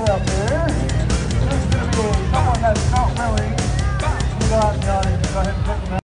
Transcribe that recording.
out there. This is going to be someone that's not willing to go out in the audience. Go ahead and put them out.